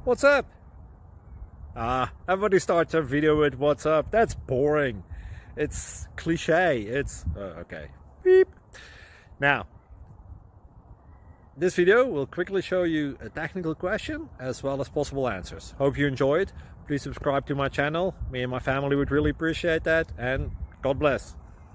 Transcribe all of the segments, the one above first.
What's up? Everybody starts a video with what's up. That's boring. It's cliche. It's okay. Beep. Now, this video will quickly show you a technical question as well as possible answers. Hope you enjoyed. Please subscribe to my channel. Me and my family would really appreciate that, and God bless.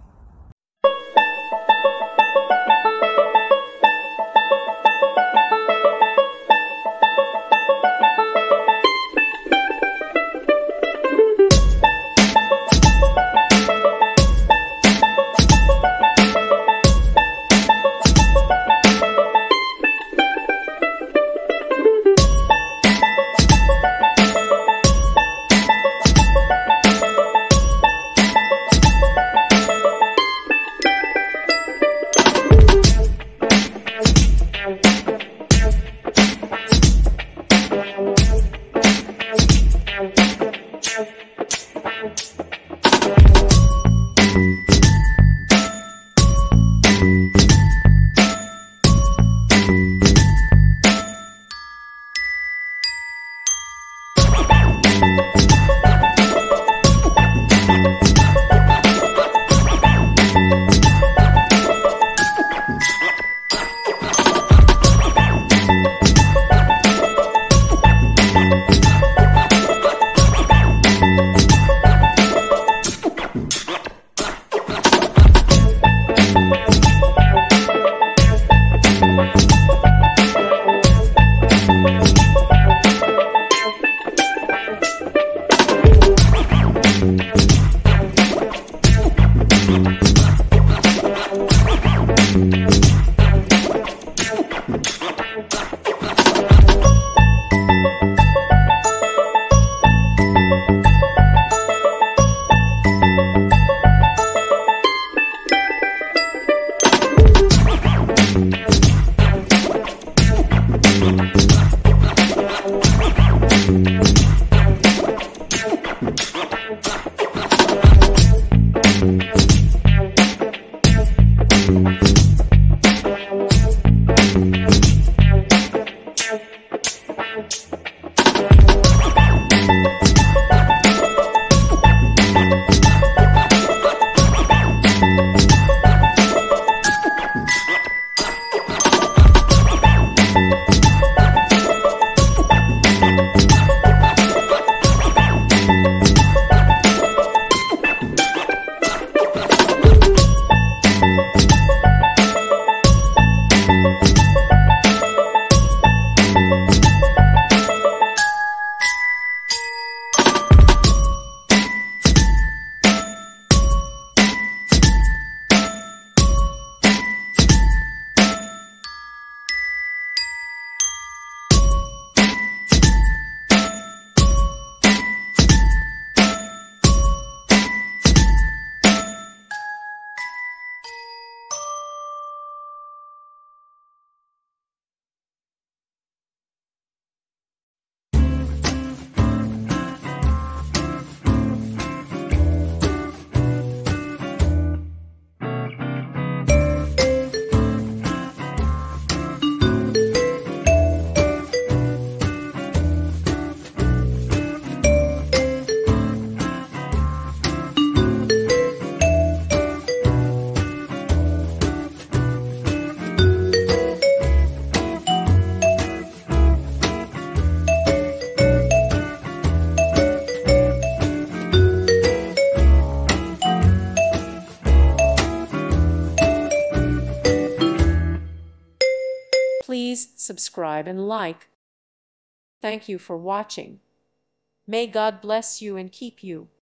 Please subscribe and like. Thank you for watching. May God bless you and keep you.